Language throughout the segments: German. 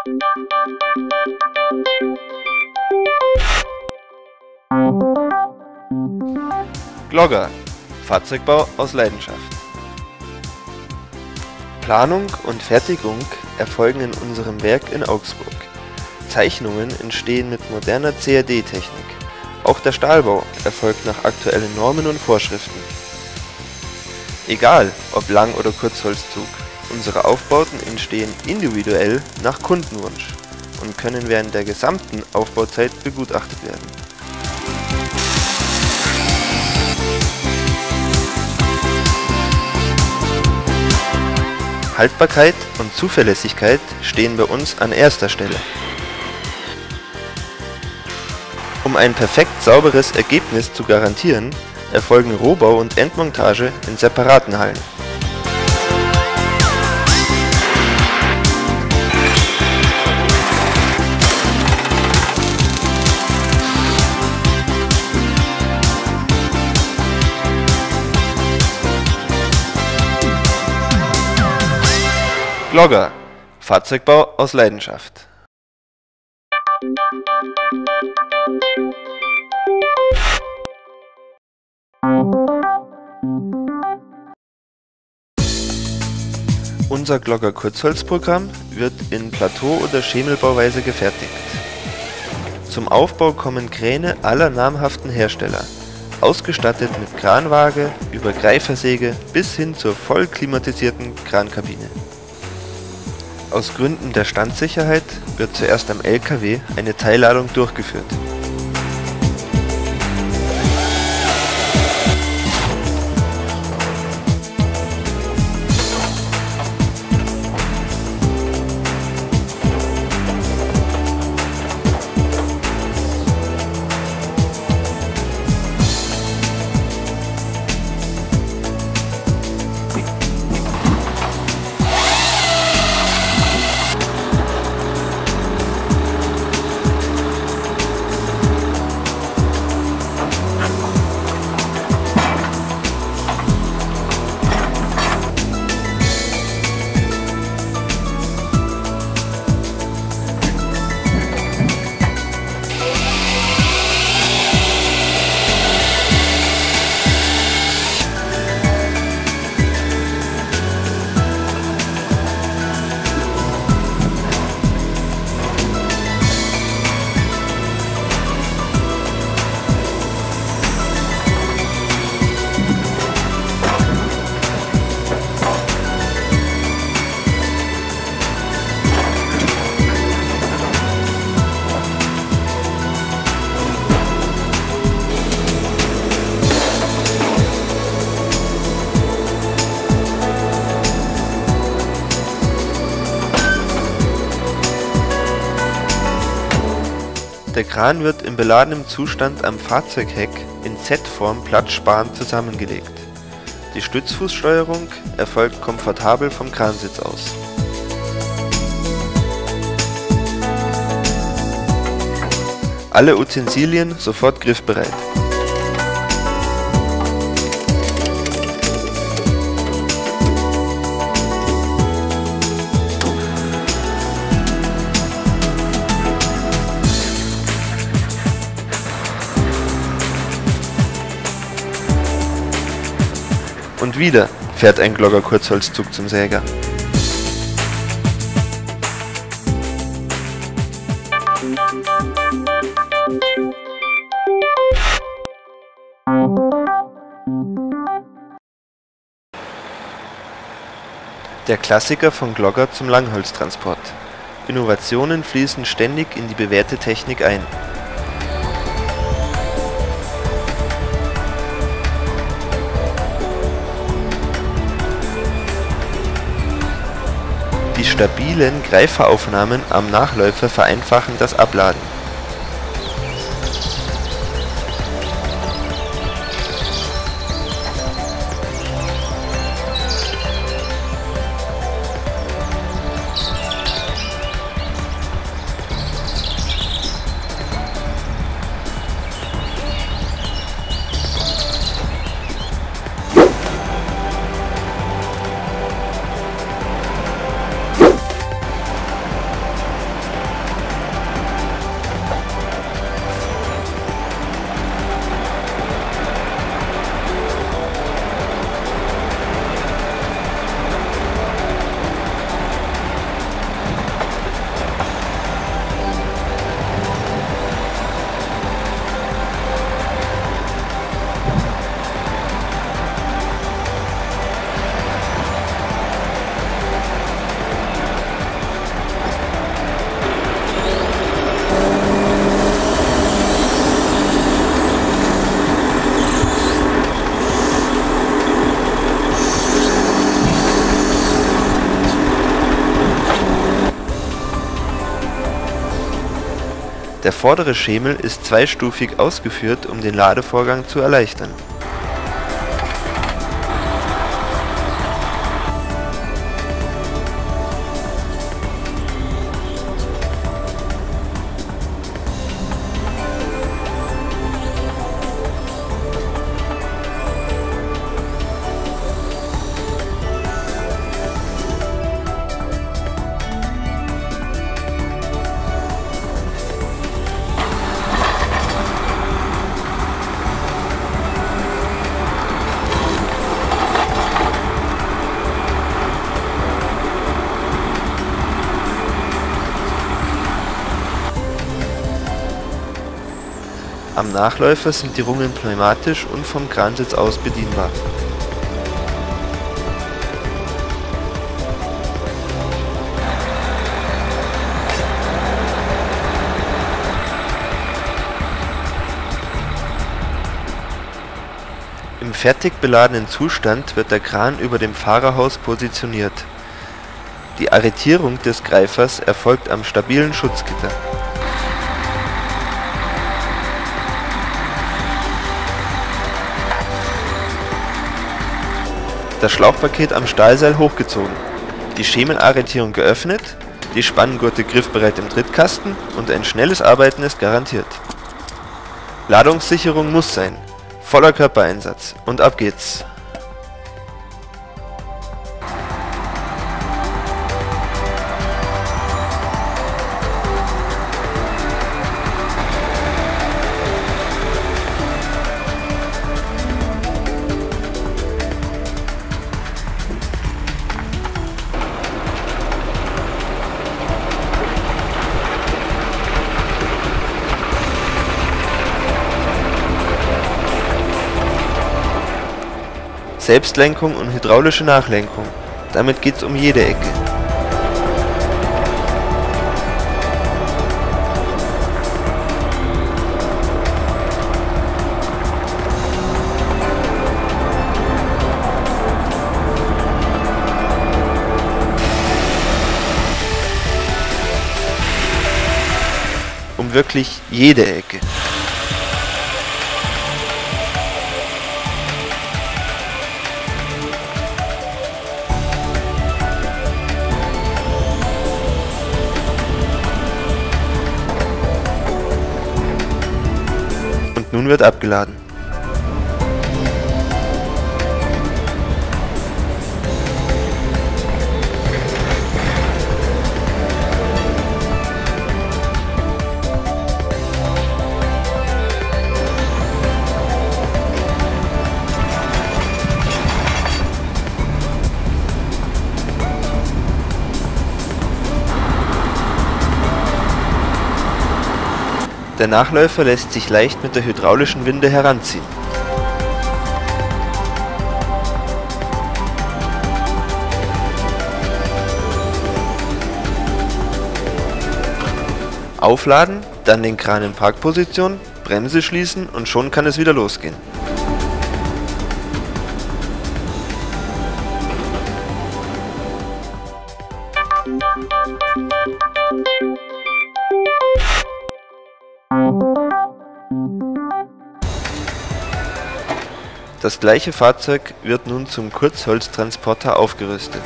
Glogger – Fahrzeugbau aus Leidenschaft. Planung und Fertigung erfolgen in unserem Werk in Augsburg. Zeichnungen entstehen mit moderner CAD-Technik. Auch der Stahlbau erfolgt nach aktuellen Normen und Vorschriften. Egal ob Lang- oder Kurzholzzug, unsere Aufbauten entstehen individuell nach Kundenwunsch und können während der gesamten Aufbauzeit begutachtet werden. Haltbarkeit und Zuverlässigkeit stehen bei uns an erster Stelle. Um ein perfekt sauberes Ergebnis zu garantieren, erfolgen Rohbau und Endmontage in separaten Hallen. Glogger – Fahrzeugbau aus Leidenschaft. Unser Glogger-Kurzholzprogramm wird in Plateau- oder Schemelbauweise gefertigt. Zum Aufbau kommen Kräne aller namhaften Hersteller, ausgestattet mit Kranwaage über Greifersäge bis hin zur voll klimatisierten Krankabine. Aus Gründen der Standsicherheit wird zuerst am LKW eine Teilladung durchgeführt. Der Kran wird in beladenem Zustand am Fahrzeugheck in Z-Form platzsparend zusammengelegt. Die Stützfußsteuerung erfolgt komfortabel vom Kransitz aus. Alle Utensilien sofort griffbereit. Und wieder fährt ein Glogger-Kurzholzzug zum Säger. Der Klassiker von Glogger zum Langholztransport. Innovationen fließen ständig in die bewährte Technik ein. Die stabilen Greiferaufnahmen am Nachläufer vereinfachen das Abladen. Der vordere Schemel ist zweistufig ausgeführt, um den Ladevorgang zu erleichtern. Am Nachläufer sind die Rungen pneumatisch und vom Kransitz aus bedienbar. Im fertig beladenen Zustand wird der Kran über dem Fahrerhaus positioniert. Die Arretierung des Greifers erfolgt am stabilen Schutzgitter. Das Schlauchpaket am Stahlseil hochgezogen, die Schemelarretierung geöffnet, die Spanngurte griffbereit im Trittkasten und ein schnelles Arbeiten ist garantiert. Ladungssicherung muss sein, voller Körpereinsatz und ab geht's! Selbstlenkung und hydraulische Nachlenkung. Damit geht's um jede Ecke. Um wirklich jede Ecke. Nun wird abgeladen. Der Nachläufer lässt sich leicht mit der hydraulischen Winde heranziehen. Aufladen, dann den Kran in Parkposition, Bremse schließen und schon kann es wieder losgehen. Das gleiche Fahrzeug wird nun zum Kurzholztransporter aufgerüstet.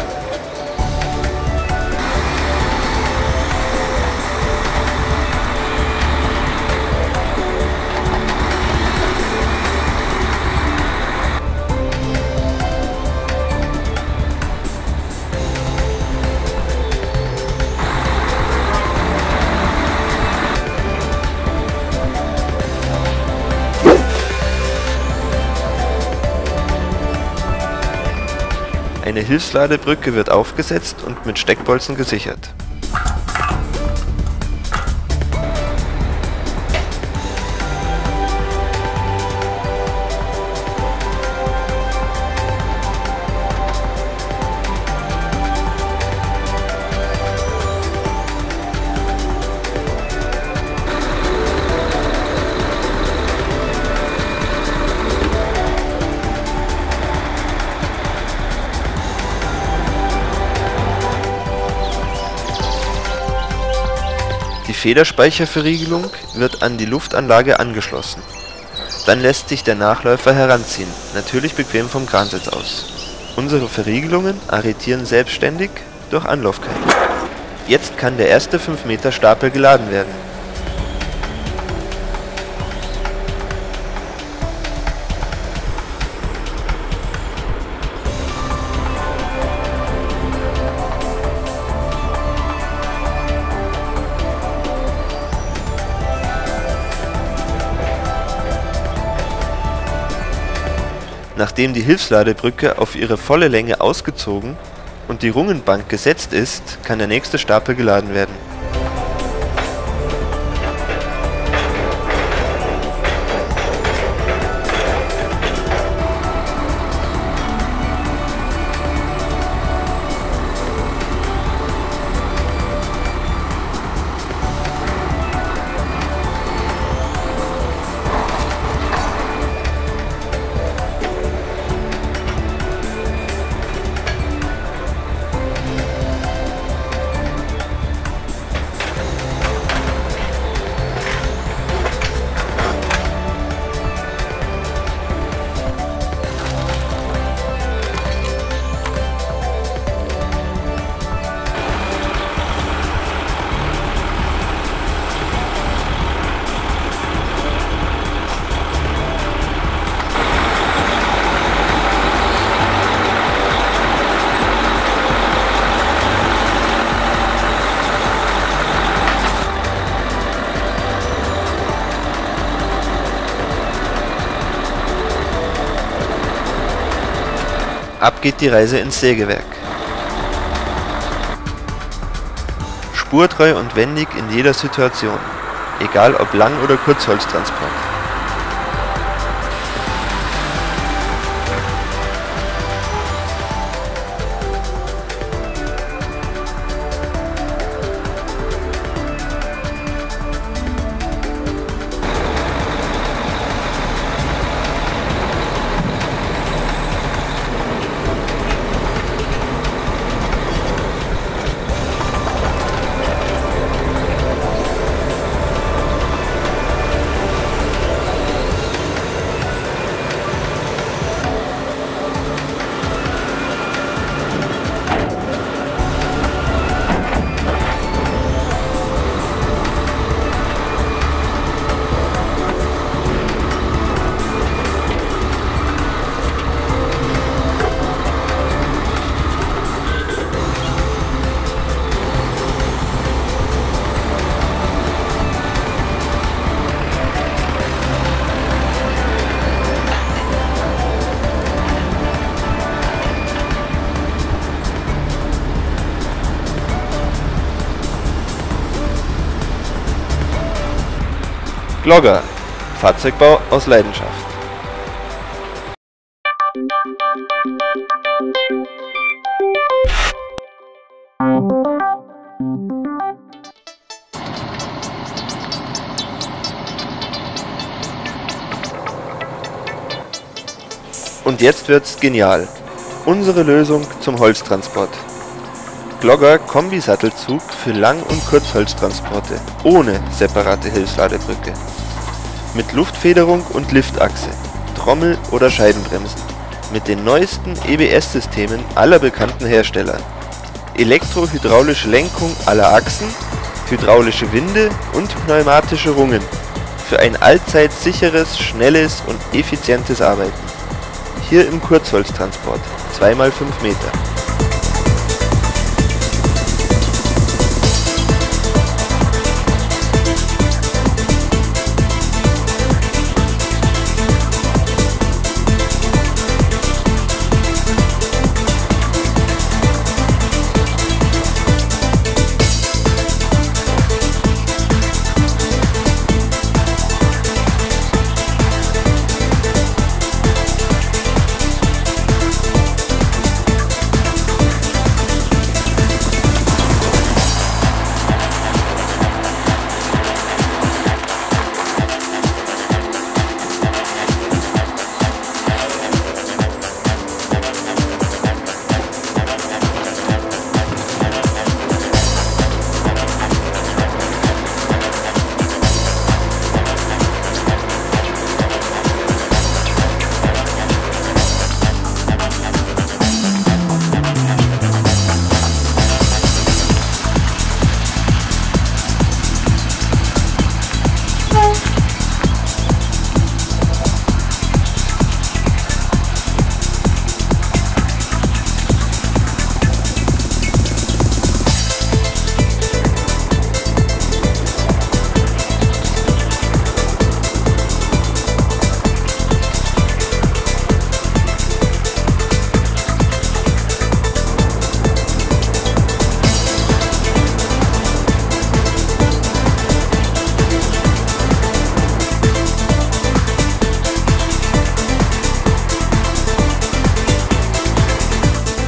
Eine Hilfsladebrücke wird aufgesetzt und mit Steckbolzen gesichert. Federspeicherverriegelung wird an die Luftanlage angeschlossen. Dann lässt sich der Nachläufer heranziehen, natürlich bequem vom Kransitz aus. Unsere Verriegelungen arretieren selbstständig durch Anlaufkeit. Jetzt kann der erste 5 Meter Stapel geladen werden. Nachdem die Hilfsladebrücke auf ihre volle Länge ausgezogen und die Rungenbank gesetzt ist, kann der nächste Stapel geladen werden. Ab geht die Reise ins Sägewerk. Spurtreu und wendig in jeder Situation, egal ob Lang- oder Kurzholztransport. Glogger, Fahrzeugbau aus Leidenschaft. Und jetzt wird's genial. Unsere Lösung zum Holztransport. Glogger Kombisattelzug für Lang- und Kurzholztransporte ohne separate Hilfsladebrücke. Mit Luftfederung und Liftachse, Trommel- oder Scheibenbremsen. Mit den neuesten EBS-Systemen aller bekannten Hersteller. Elektrohydraulische Lenkung aller Achsen, hydraulische Winde und pneumatische Rungen. Für ein allzeit sicheres, schnelles und effizientes Arbeiten. Hier im Kurzholztransport, 2x5 Meter.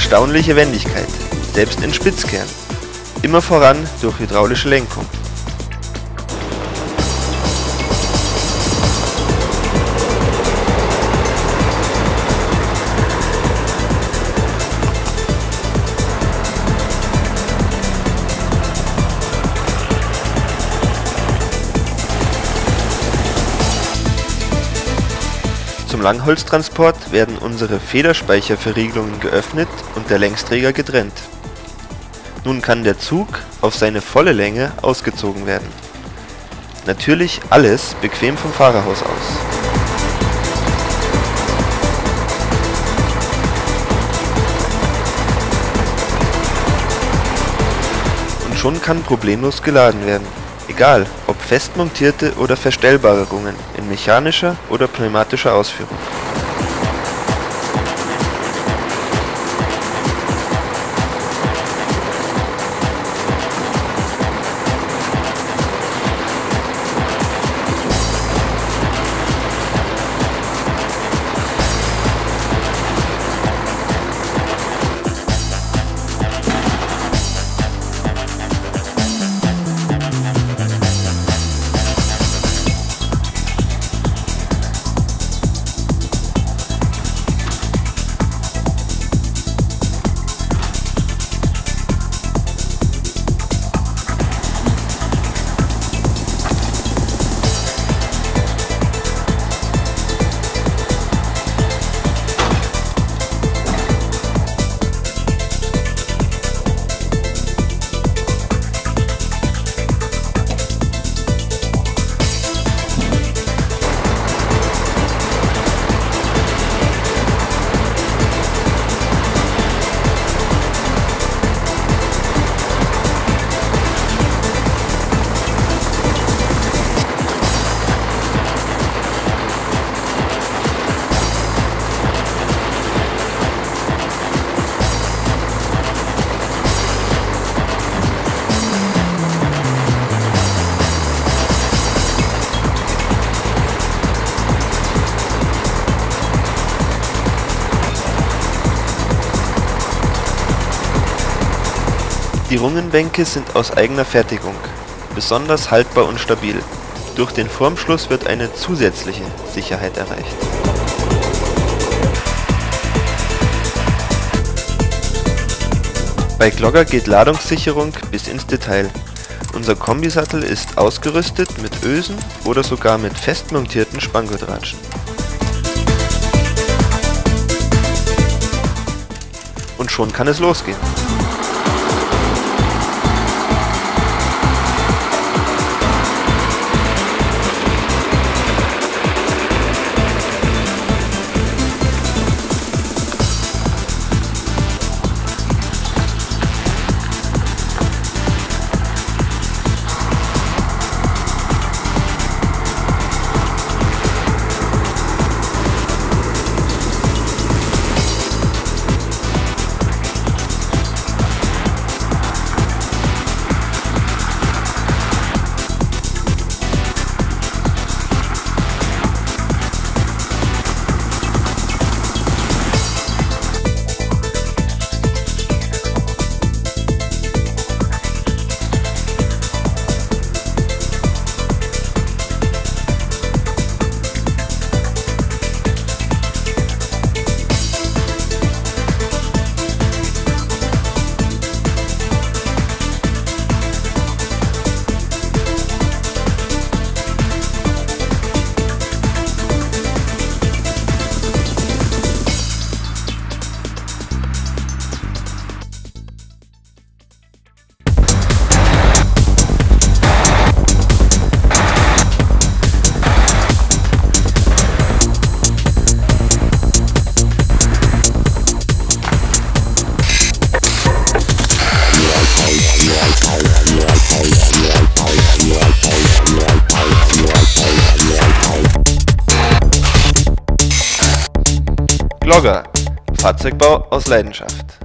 erstaunliche Wendigkeit, selbst in Spitzkehren. Immer voran durch hydraulische Lenkung. Zum Langholztransport werden unsere Federspeicherverriegelungen geöffnet und der Längsträger getrennt. Nun kann der Zug auf seine volle Länge ausgezogen werden. Natürlich alles bequem vom Fahrerhaus aus. Und schon kann problemlos geladen werden. Egal, ob fest montierte oder verstellbare Rungen in mechanischer oder pneumatischer Ausführung. Die Rungenbänke sind aus eigener Fertigung, besonders haltbar und stabil. Durch den Formschluss wird eine zusätzliche Sicherheit erreicht. Bei Glogger geht Ladungssicherung bis ins Detail. Unser Kombisattel ist ausgerüstet mit Ösen oder sogar mit fest montierten Spanngurtratschen. Und schon kann es losgehen. Glogger, Fahrzeugbau aus Leidenschaft.